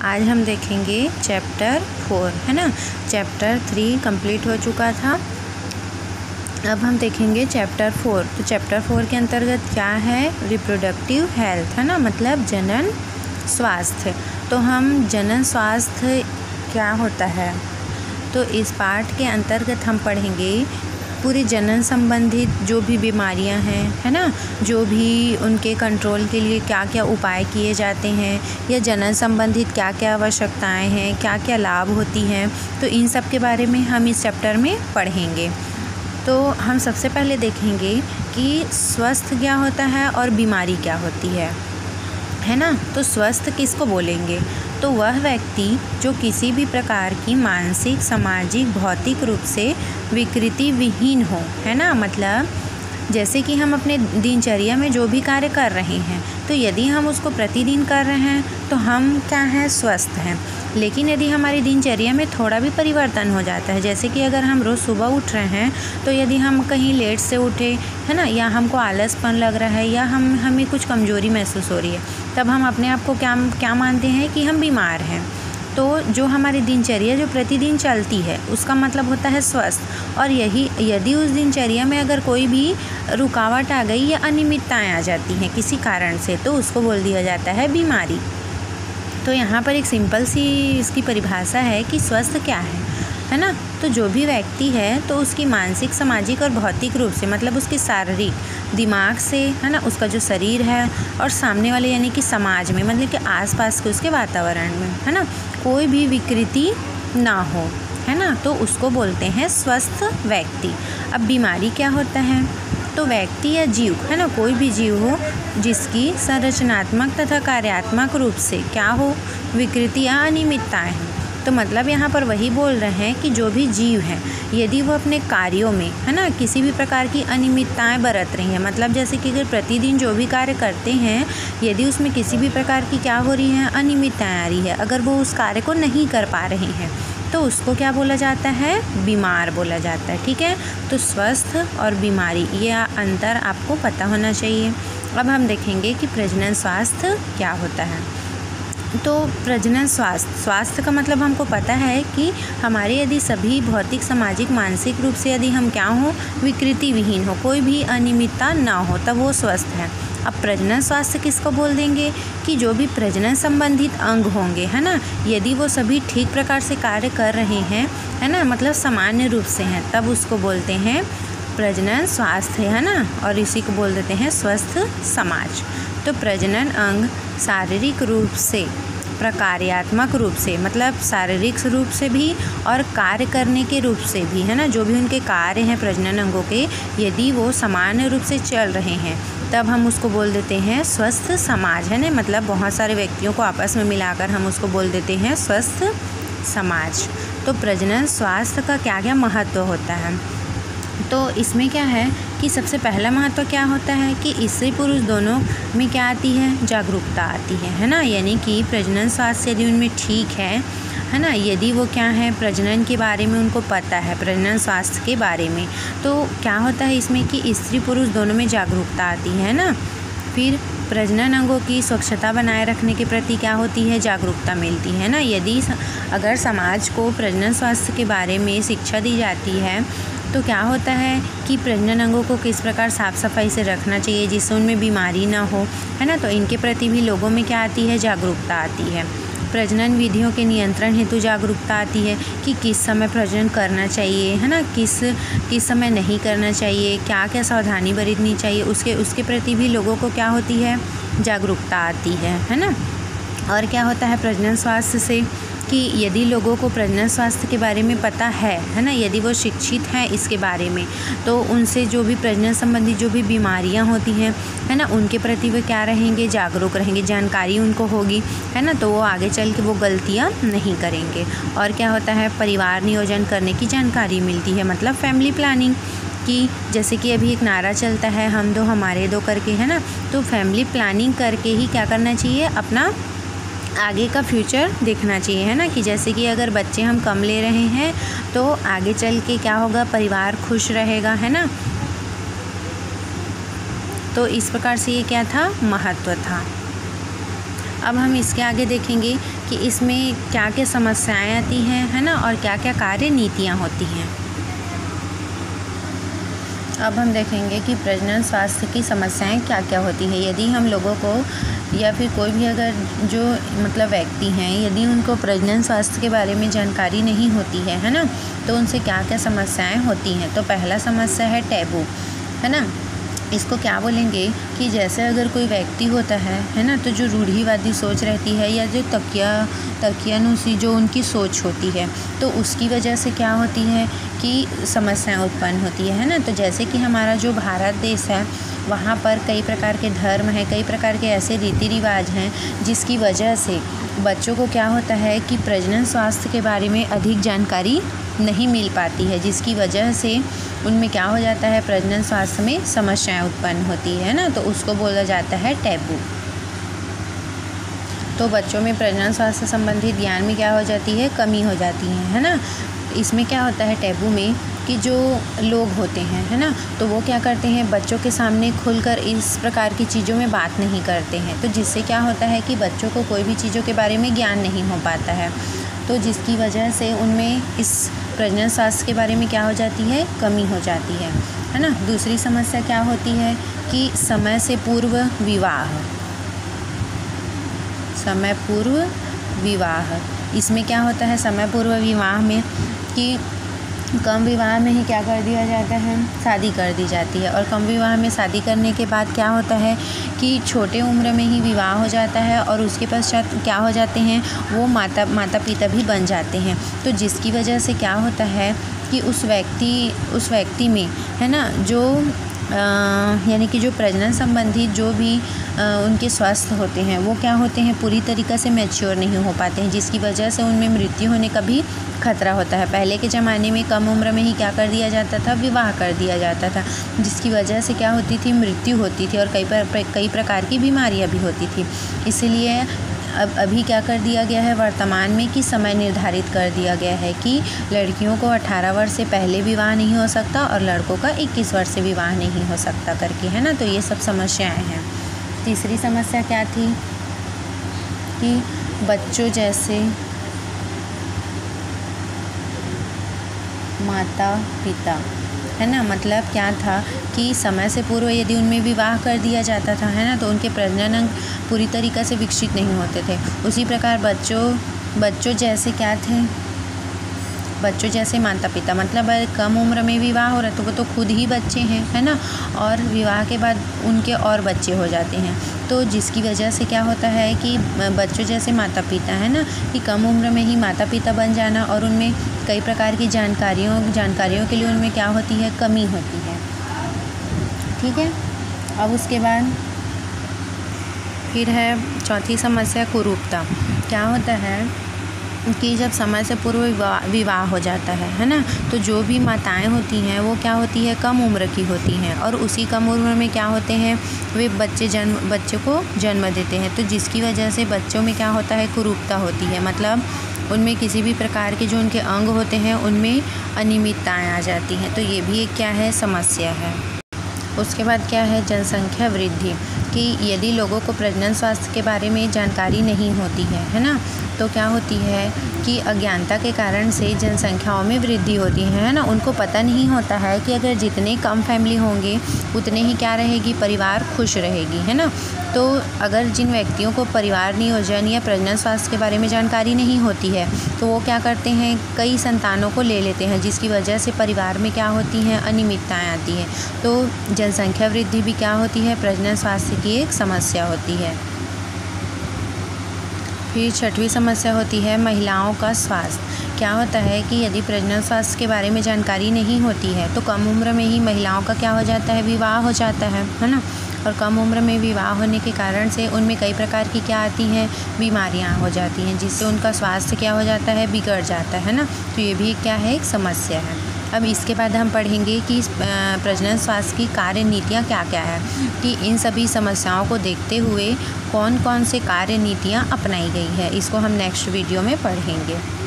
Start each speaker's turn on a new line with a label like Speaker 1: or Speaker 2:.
Speaker 1: आज हम देखेंगे चैप्टर 4, है ना। चैप्टर 3 कंप्लीट हो चुका था। अब हम देखेंगे चैप्टर 4। तो चैप्टर 4 के अंतर्गत क्या है, रिप्रोडक्टिव हेल्थ, है ना, मतलब जनन स्वास्थ्य। तो हम जनन स्वास्थ्य क्या होता है, तो इस पाठ के अंतर्गत हम पढ़ेंगे पूरी जनन संबंधित जो भी बीमारियां हैं, है ना, जो भी उनके कंट्रोल के लिए क्या क्या उपाय किए जाते हैं, या जनन संबंधित क्या क्या आवश्यकताएं हैं, क्या क्या लाभ होती हैं, तो इन सब के बारे में हम इस चैप्टर में पढ़ेंगे। तो हम सबसे पहले देखेंगे कि स्वस्थ क्या होता है और बीमारी क्या होती है ना। तो स्वस्थ किसको बोलेंगे, तो वह व्यक्ति जो किसी भी प्रकार की मानसिक, सामाजिक, भौतिक रूप से विकृति विहीन हो, है ना। मतलब जैसे कि हम अपने दिनचर्या में जो भी कार्य कर रहे हैं, तो यदि हम उसको प्रतिदिन कर रहे हैं तो हम क्या हैं, स्वस्थ हैं। लेकिन यदि हमारी दिनचर्या में थोड़ा भी परिवर्तन हो जाता है, जैसे कि अगर हम रोज़ सुबह उठ रहे हैं तो यदि हम कहीं लेट से उठे, है ना, या हमको आलसपन लग रहा है, या हमें कुछ कमज़ोरी महसूस हो रही है, तब हम अपने आप को क्या मानते हैं कि हम बीमार हैं। तो जो हमारी दिनचर्या जो प्रतिदिन चलती है उसका मतलब होता है स्वस्थ। और यदि उस दिनचर्या में अगर कोई भी रुकावट आ गई या अनियमितताएं आ जाती हैं किसी कारण से, तो उसको बोल दिया जाता है बीमारी। तो यहाँ पर एक सिंपल सी इसकी परिभाषा है कि स्वस्थ क्या है ना। तो जो भी व्यक्ति है तो उसकी मानसिक, सामाजिक और भौतिक रूप से, मतलब उसकी शारीरिक, दिमाग से, है ना, उसका जो शरीर है, और सामने वाले यानी कि समाज में, मतलब कि आसपास के उसके वातावरण में, है ना, कोई भी विकृति ना हो, है ना, तो उसको बोलते हैं स्वस्थ व्यक्ति। अब बीमारी क्या होता है, तो व्यक्ति या जीव, है ना, कोई भी जीव हो जिसकी संरचनात्मक तथा कार्यात्मक रूप से क्या हो, विकृति या अनियमितताएं हैं। तो मतलब यहाँ पर वही बोल रहे हैं कि जो भी जीव हैं, यदि वो अपने कार्यों में, है ना, किसी भी प्रकार की अनियमितताएं बरत रही हैं, मतलब जैसे कि अगर प्रतिदिन जो भी कार्य करते हैं, यदि उसमें किसी भी प्रकार की क्या हो रही है, अनियमितताएं आ रही है, अगर वो उस कार्य को नहीं कर पा रहे हैं, तो उसको क्या बोला जाता है, बीमार बोला जाता है। ठीक है, तो स्वस्थ और बीमारी, ये अंतर आपको पता होना चाहिए। अब हम देखेंगे कि प्रजनन स्वास्थ्य क्या होता है। तो प्रजनन स्वास्थ्य का मतलब हमको पता है कि हमारे यदि सभी भौतिक, सामाजिक, मानसिक रूप से यदि हम क्या हो, विकृति विहीन हो, कोई भी अनियमितता ना हो, तब वो स्वस्थ है। अब प्रजनन स्वास्थ्य किसको बोल देंगे, कि जो भी प्रजनन संबंधित अंग होंगे, है ना, यदि वो सभी ठीक प्रकार से कार्य कर रहे हैं, है ना, मतलब सामान्य रूप से हैं, तब उसको बोलते हैं प्रजनन स्वास्थ्य, है ना, और इसी को बोल देते हैं स्वस्थ समाज। तो प्रजनन अंग शारीरिक रूप से, प्रकार्यात्मक रूप से, मतलब शारीरिक रूप से भी और कार्य करने के रूप से भी, है ना, जो भी उनके कार्य हैं प्रजनन अंगों के, यदि वो सामान्य रूप से चल रहे हैं, तब हम उसको बोल देते हैं स्वस्थ समाज, है ना, मतलब बहुत सारे व्यक्तियों को आपस में मिलाकर हम उसको बोल देते हैं स्वस्थ समाज। तो प्रजनन स्वास्थ्य का क्या क्या महत्व होता है, तो इसमें क्या है कि सबसे पहला महत्व क्या होता है कि स्त्री पुरुष दोनों में क्या आती है, जागरूकता आती है ना, यानी कि प्रजनन स्वास्थ्य यदि उनमें ठीक है ना, यदि वो क्या है, प्रजनन के बारे में उनको पता है, प्रजनन स्वास्थ्य के बारे में, तो क्या होता है इसमें कि स्त्री पुरुष दोनों में जागरूकता आती है ना। फिर प्रजनन अंगों की स्वच्छता बनाए रखने के प्रति क्या होती है, जागरूकता मिलती है ना। यदि अगर समाज को प्रजनन स्वास्थ्य के बारे में शिक्षा दी जाती है, तो क्या होता है कि प्रजनन अंगों को किस प्रकार साफ़ सफाई से रखना चाहिए जिससे उनमें बीमारी ना हो, है ना, तो इनके प्रति भी लोगों में क्या आती है, जागरूकता आती है। प्रजनन विधियों के नियंत्रण हेतु जागरूकता आती है कि किस समय प्रजनन करना चाहिए, है ना, किस समय नहीं करना चाहिए, क्या क्या सावधानी बरतनी चाहिए, उसके प्रति भी लोगों को क्या होती है, जागरूकता आती है ना। और क्या होता है प्रजनन स्वास्थ्य से कि यदि लोगों को प्रजनन स्वास्थ्य के बारे में पता है ना, यदि वो शिक्षित हैं इसके बारे में, तो उनसे जो भी प्रजनन संबंधी जो भी बीमारियां होती हैं, है ना, उनके प्रति वो क्या रहेंगे, जागरूक रहेंगे, जानकारी उनको होगी, है ना, तो वो आगे चल के वो गलतियां नहीं करेंगे। और क्या होता है, परिवार नियोजन करने की जानकारी मिलती है, मतलब फैमिली प्लानिंग की, जैसे कि अभी एक नारा चलता है, हम दो हमारे दो करके, है ना, तो फैमिली प्लानिंग करके ही क्या करना चाहिए, अपना आगे का फ्यूचर देखना चाहिए, है ना, कि जैसे कि अगर बच्चे हम कम ले रहे हैं तो आगे चल के क्या होगा, परिवार खुश रहेगा, है ना। तो इस प्रकार से ये क्या था, महत्व था। अब हम इसके आगे देखेंगे कि इसमें क्या क्या समस्याएं आती हैं, है ना, और क्या क्या कार्य नीतियाँ होती हैं। अब हम देखेंगे कि प्रजनन स्वास्थ्य की समस्याएं क्या क्या होती है। यदि हम लोगों को या फिर कोई भी अगर जो मतलब व्यक्ति हैं, यदि उनको प्रजनन स्वास्थ्य के बारे में जानकारी नहीं होती है ना, तो उनसे क्या क्या समस्याएं होती हैं। तो पहला समस्या है टैबू, है ना। इसको क्या बोलेंगे कि जैसे अगर कोई व्यक्ति होता है ना, तो जो रूढ़िवादी सोच रहती है या जो तकियानुसी जो उनकी सोच होती है, तो उसकी वजह से क्या होती है कि समस्याएं उत्पन्न होती है ना। तो जैसे कि हमारा जो भारत देश है, वहाँ पर कई प्रकार के धर्म हैं, कई प्रकार के ऐसे रीति रिवाज हैं जिसकी वजह से बच्चों को क्या होता है कि प्रजनन स्वास्थ्य के बारे में अधिक जानकारी नहीं मिल पाती है, जिसकी वजह से उनमें क्या हो जाता है, प्रजनन स्वास्थ्य में समस्याएं उत्पन्न होती है ना। तो उसको बोला जाता है टैबू। तो बच्चों में प्रजनन स्वास्थ्य संबंधी ज्ञान में क्या हो जाती है, कमी हो जाती है ना। इसमें क्या होता है टैबू में कि जो लोग होते हैं, है ना, तो वो क्या करते हैं, बच्चों के सामने खुलकर इस प्रकार की चीज़ों में बात नहीं करते हैं। तो जिससे क्या होता है कि बच्चों को कोई भी चीज़ों के बारे में ज्ञान नहीं हो पाता है, तो जिसकी वजह से उनमें इस प्रजनन स्वास्थ्य के बारे में क्या हो जाती है, कमी हो जाती है ना। दूसरी समस्या क्या होती है कि समय से पूर्व विवाह, समय पूर्व विवाह। इसमें क्या होता है, समय पूर्व विवाह में कि कम विवाह में ही क्या कर दिया जाता है, शादी कर दी जाती है। और कम विवाह में शादी करने के बाद क्या होता है कि छोटे उम्र में ही विवाह हो जाता है और उसके पश्चात क्या हो जाते हैं, वो माता पिता भी बन जाते हैं। तो जिसकी वजह से क्या होता है कि उस व्यक्ति में, है ना, जो यानी कि जो प्रजनन संबंधी जो भी उनके स्वास्थ्य होते हैं, वो क्या होते हैं, पूरी तरीक़े से मैच्योर नहीं हो पाते हैं, जिसकी वजह से उनमें मृत्यु होने का भी खतरा होता है। पहले के ज़माने में कम उम्र में ही क्या कर दिया जाता था, विवाह कर दिया जाता था, जिसकी वजह से क्या होती थी, मृत्यु होती थी और कई प्रकार की बीमारियां भी होती थी। इसलिए अभी क्या कर दिया गया है वर्तमान में कि समय निर्धारित कर दिया गया है कि लड़कियों को 18 वर्ष से पहले विवाह नहीं हो सकता और लड़कों का 21 वर्ष से विवाह नहीं हो सकता करके, है ना। तो ये सब समस्याएं हैं। तीसरी समस्या क्या थी कि बच्चों जैसे माता पिता, है ना, मतलब क्या था कि समय से पूर्व यदि उनमें विवाह कर दिया जाता था, है ना, तो उनके प्रजनन अंग पूरी तरीक़े से विकसित नहीं होते थे। उसी प्रकार बच्चों जैसे क्या थे, बच्चों जैसे माता पिता, मतलब कम उम्र में विवाह हो रहा है तो वो तो खुद ही बच्चे हैं, है ना, और विवाह के बाद उनके और बच्चे हो जाते हैं। तो जिसकी वजह से क्या होता है कि बच्चों जैसे माता पिता, है ना, कि कम उम्र में ही माता पिता बन जाना और उनमें कई प्रकार की जानकारियों के लिए उनमें क्या होती है, कमी होती है। ठीक है। अब उसके बाद फिर है चौथी समस्या कुरूपता। क्या होता है कि जब समय से पूर्व विवाह हो जाता है ना, तो जो भी माताएं होती हैं वो क्या होती है, कम उम्र की होती हैं और उसी कम उम्र में क्या होते हैं, वे बच्चे को जन्म देते हैं। तो जिसकी वजह से बच्चों में क्या होता है, कुरूपता होती है, मतलब उनमें किसी भी प्रकार के जो उनके अंग होते हैं उनमें अनियमितताएं आ जाती हैं। तो ये भी एक क्या है, समस्या है। उसके बाद क्या है, जनसंख्या वृद्धि, कि यदि लोगों को प्रजनन स्वास्थ्य के बारे में जानकारी नहीं होती है ना, तो क्या होती है कि अज्ञानता के कारण से जनसंख्याओं में वृद्धि होती है ना। उनको पता नहीं होता है कि अगर जितने कम फैमिली होंगे उतने ही क्या रहेगी, परिवार खुश रहेगी, है ना। तो अगर जिन व्यक्तियों को परिवार नियोजन या प्रजनन स्वास्थ्य के बारे में जानकारी नहीं होती है तो वो क्या करते हैं, कई संतानों को ले लेते हैं, जिसकी वजह से परिवार में क्या होती हैं, अनियमितताएं आती हैं। तो जनसंख्या वृद्धि भी क्या होती है, प्रजनन स्वास्थ्य की एक समस्या होती है। फिर छठवीं समस्या होती है महिलाओं का स्वास्थ्य। क्या होता है कि यदि प्रजनन स्वास्थ्य के बारे में जानकारी नहीं होती है तो कम उम्र में ही महिलाओं का क्या हो जाता है, विवाह हो जाता है ना। और कम उम्र में विवाह होने के कारण से उनमें कई प्रकार की क्या आती हैं, बीमारियां हो जाती हैं, जिससे उनका स्वास्थ्य क्या हो जाता है, बिगड़ जाता है ना। तो ये भी क्या है, एक समस्या है। अब इसके बाद हम पढ़ेंगे कि प्रजनन स्वास्थ्य की कार्य नीतियाँ क्या क्या है, कि इन सभी समस्याओं को देखते हुए कौन कौन से कार्य नीतियाँ अपनाई गई है। इसको हम नेक्स्ट वीडियो में पढ़ेंगे।